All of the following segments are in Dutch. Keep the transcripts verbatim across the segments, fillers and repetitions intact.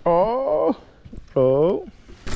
Oh, oh.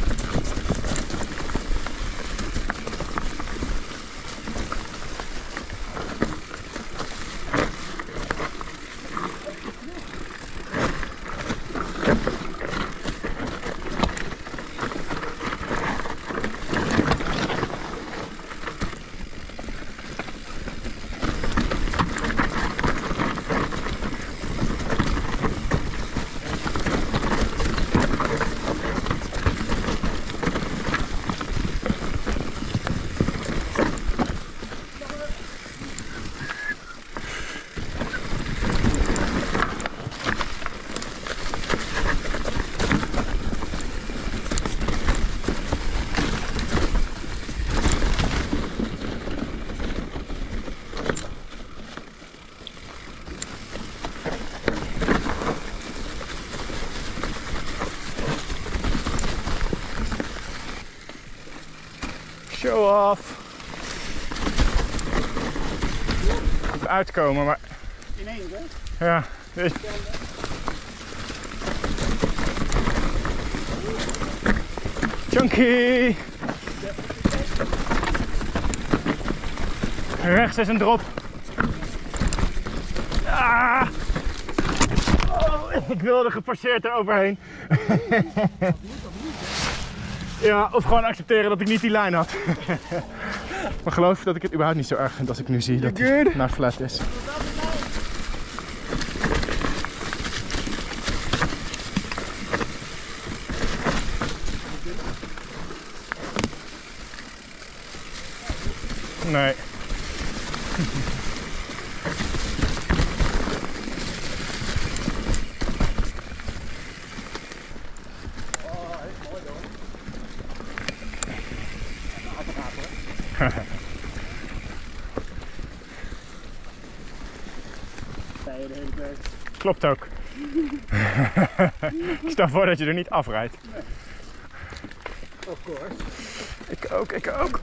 Show off. Moet uitkomen, maar... Ineens, hè? Ja. Dit... Chunky! Rechts is een drop. Ah! Oh, ik wilde gepasseerd er overheen. Ja, of gewoon accepteren dat ik niet die lijn had. Maar geloof dat ik het überhaupt niet zo erg vind als ik nu zie dat het naar flat is. Nee. Klopt ook. Ik stel voor dat je er niet afrijdt. Nee. Of course. Ik ook, ik ook.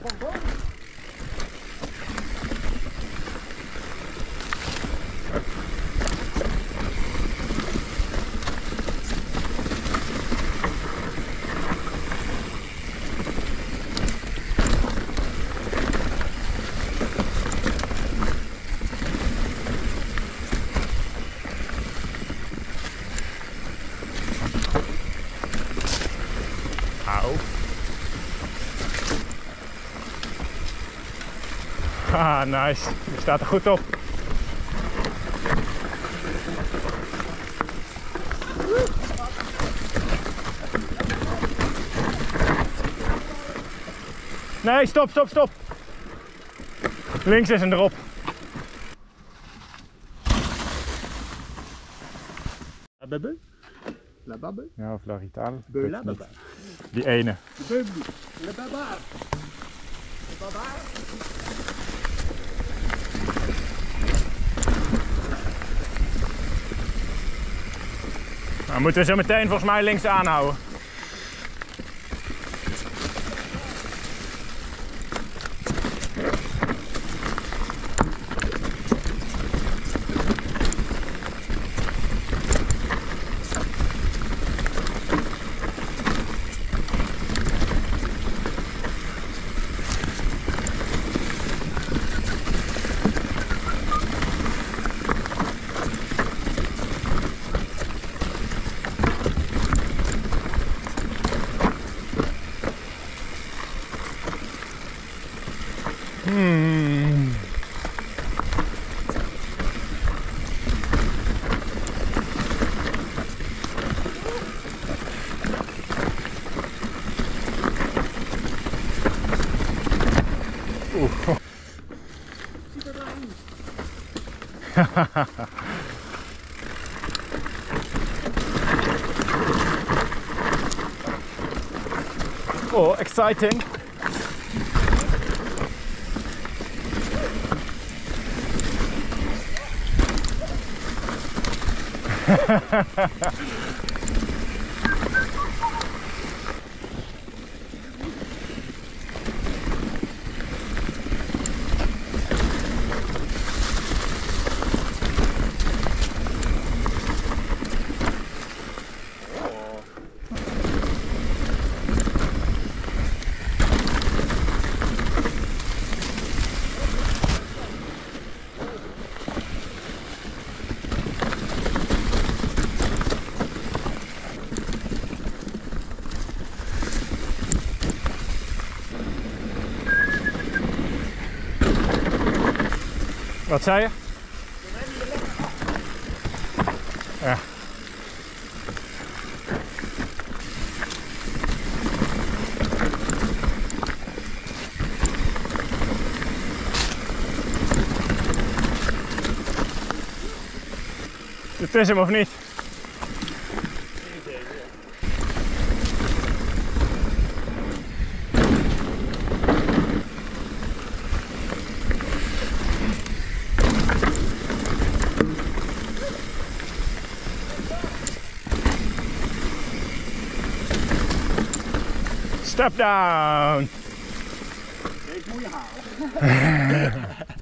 Ah, nice. Je staat er goed op. Nee, stop, stop, stop. Links is een drop. La babbe? La babbe? Ja, of la ritale. De la babbe. Die ene. De babbe. Le babaar. Le babaar. Nou, moeten we zo meteen volgens mij links aanhouden. Hmm. Oeh. Oh, exciting. Wat zei je? Ja. Het is hem of niet? Step down! Ik moet je halen.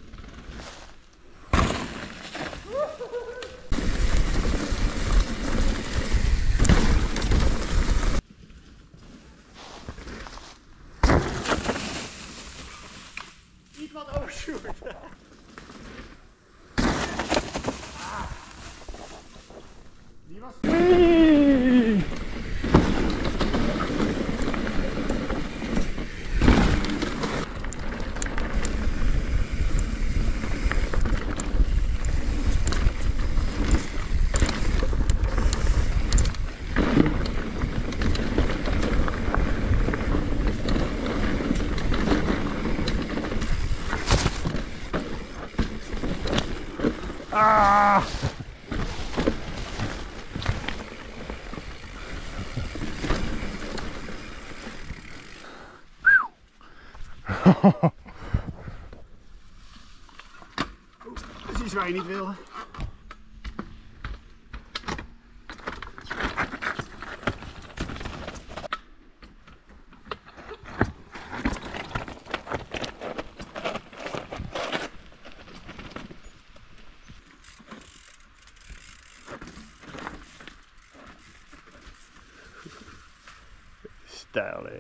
Iets wat overshoot. Ah. Die was... Wee! Ah! Precies waar je niet wil. Stijl, hé.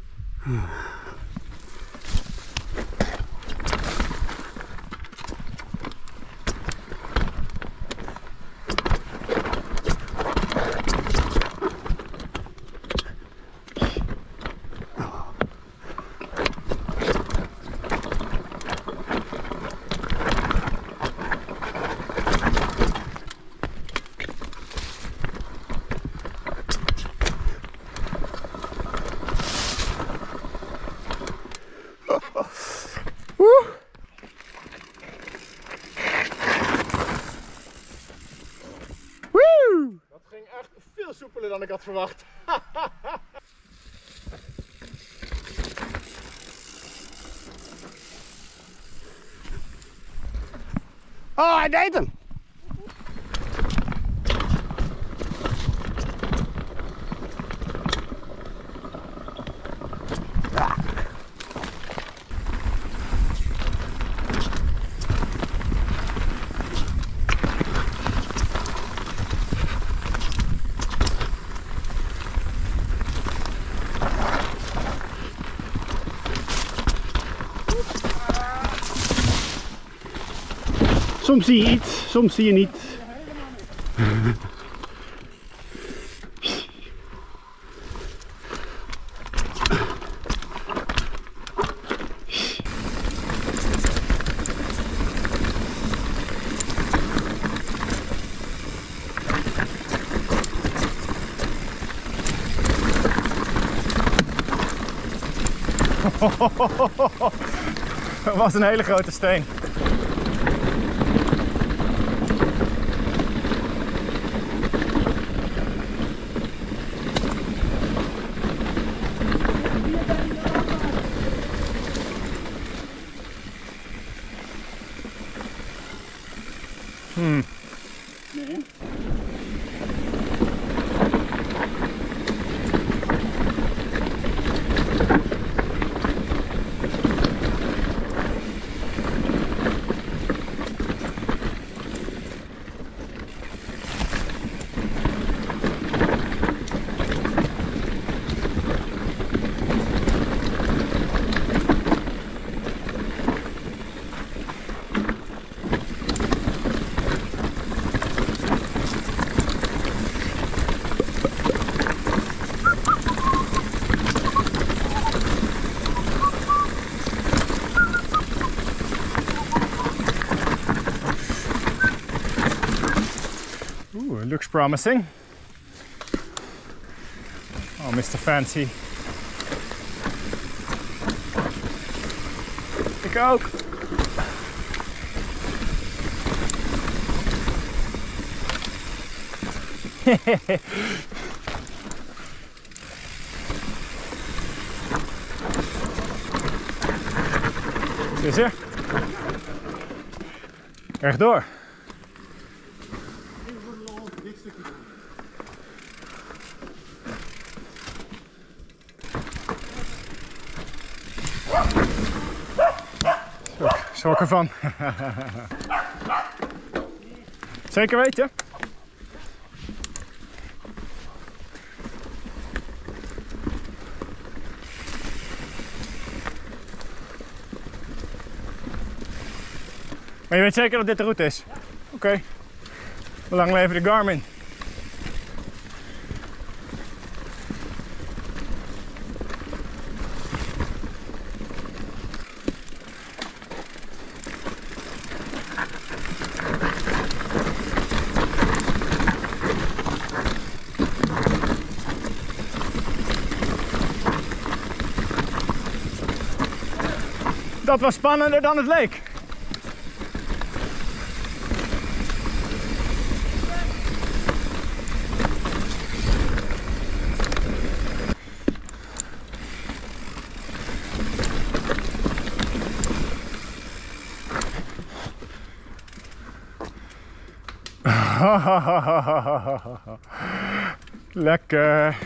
Woe! Woe! Dat ging echt veel soepeler dan ik had verwacht. Oh, hij deed hem! Soms zie je iets, soms zie je niet. Dat was een hele grote steen. Hmm. Nee. looks promising. Oh, Mister Fancy. Ik ook. Is er? Rechtdoor. Zo, schrok ervan. Zeker weten? Maar je weet zeker dat dit de route is? Oké. Okay. Lang leven de Garmin. Dat was spannender dan het leek. Lekker.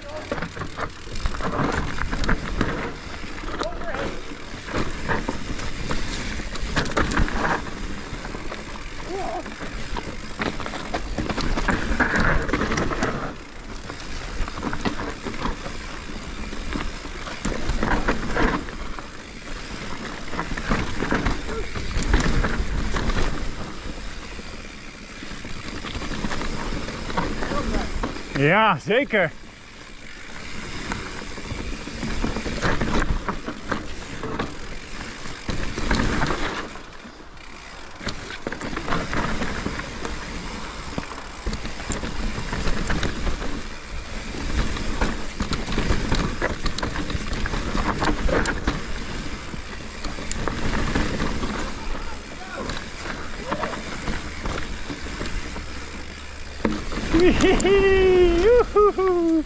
Ja, zeker. Woehoe!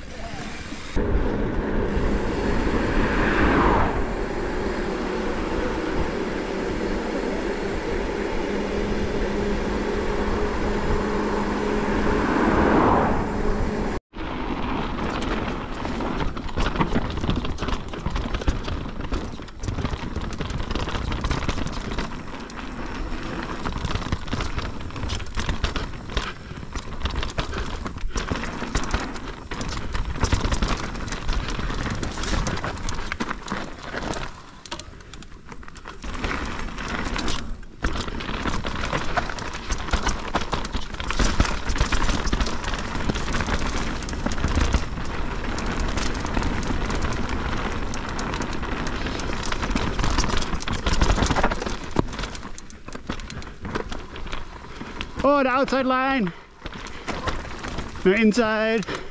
Oh, the outside line. No, inside.